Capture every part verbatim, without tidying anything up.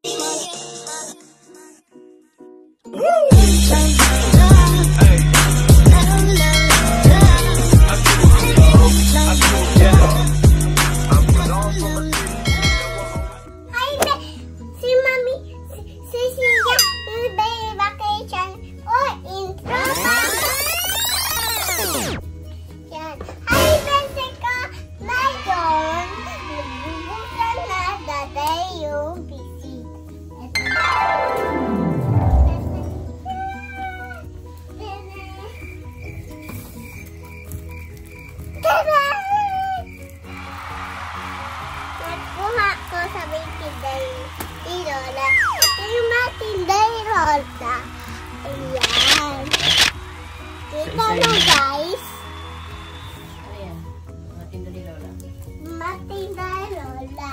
Nagkuha ko sa may tinday ni Lola. Ito yung mga tinday ni Lola. Ayan. Kita mo guys. Ano yan? Mga tinda ni Lola. Mga tinday ni Lola.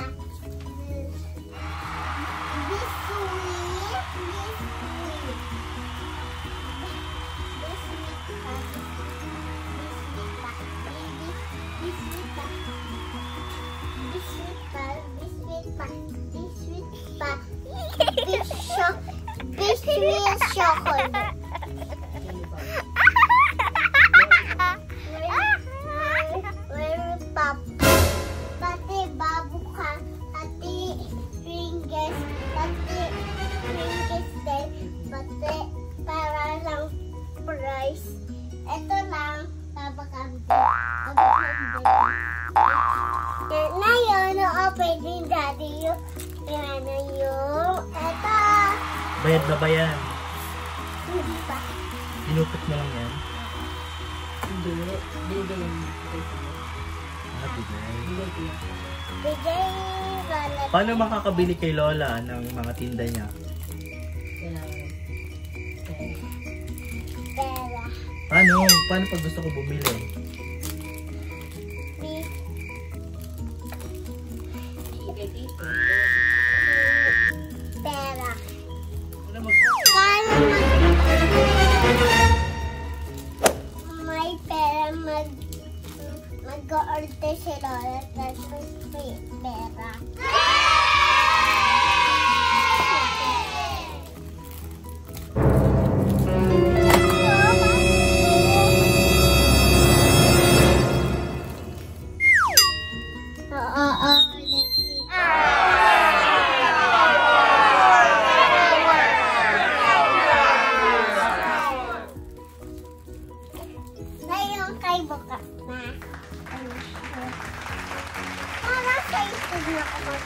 Biscuit. Biscuit. Biscuit pa. Biscuit pa. Biscuit pa. Biscuit pa. Biscuit pa. Biscuit pa. Biscuit. Biscuit chocolate. Where pop? Pati babuka. Pati fingers. Pati fingers din. Pati para lang price. Ito lang. Babakam din. Na yun, open din daddy yung yan na yung eto. Bayad na ba yan? Hindi pa. Inupit mo lang yan? Hindi. Binigay yung Ah, bigay. Binigay ko yan. Bigay Lola. Paano makakabili kay Lola ng mga tinda niya? Kailangan. Okay. Pera. Paano? Paano pag gusto ko bumili? Bi- Binigay dito. Pera. Ano mag- Kaya mag may pera mag mag-order si Lola tapos may pera. Oo, oo. Ngayon kay bukas na. Para sa isip na ako mag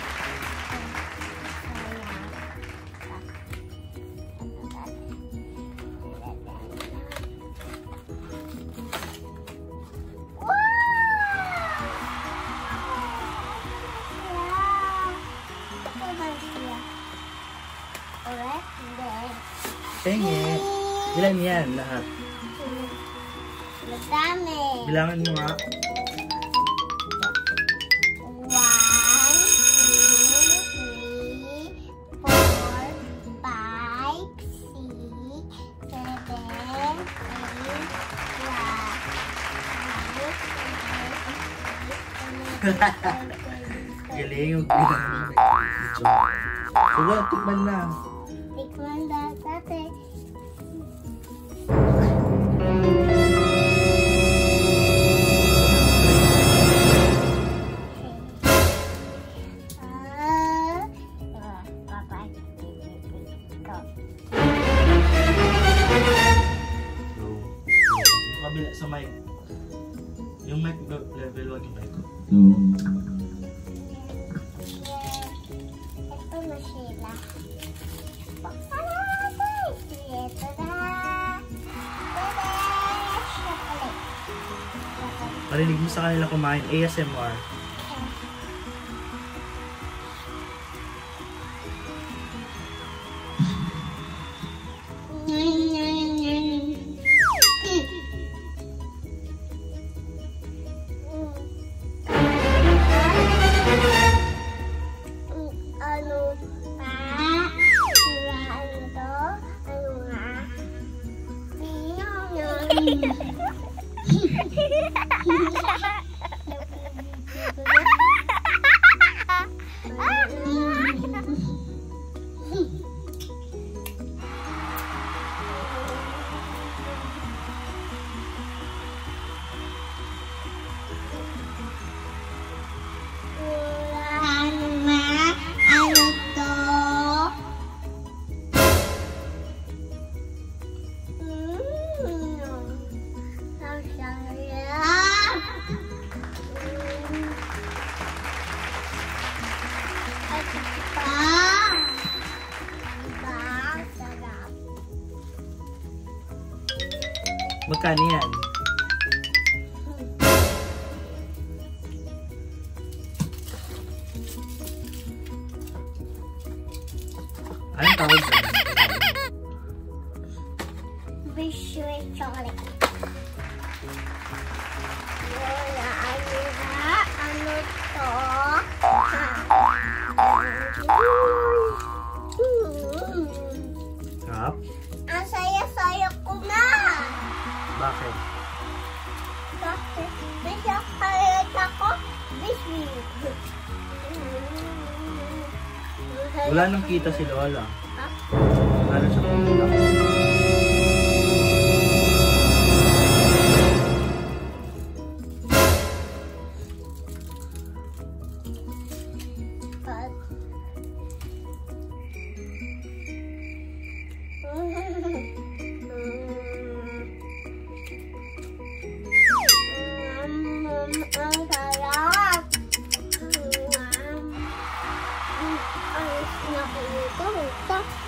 Penge. Ilan yan lahat? Madami. Bilangan mo nga. One, two, three, four, five, six, seven, eight, nine, Galing yung bilangan mo. Sige, tikman na. tikman na natin. Ah, ah, papa, ito. Go. Yung kabila sa mic. Yung mic level one yung mic ko. Ito na sila. Buksan na natin. Ito na. Tada! Chocolate. Parinig mo sa kanila kumain. A S M R. Ano pa? Ano to? Ano nga? Magkano yan? Anong tawag dyan? Biscuit chocolate. Wala, ano na? Ano to? Ha? Sarap? Ang saya-saya ko na. Bakit? Bakit? May chocolate ako. Biscuit. Wala nang kita si Lola. Ha? Lalo siya pumunta. Ang sarap. Ang sarap. Ang sarap.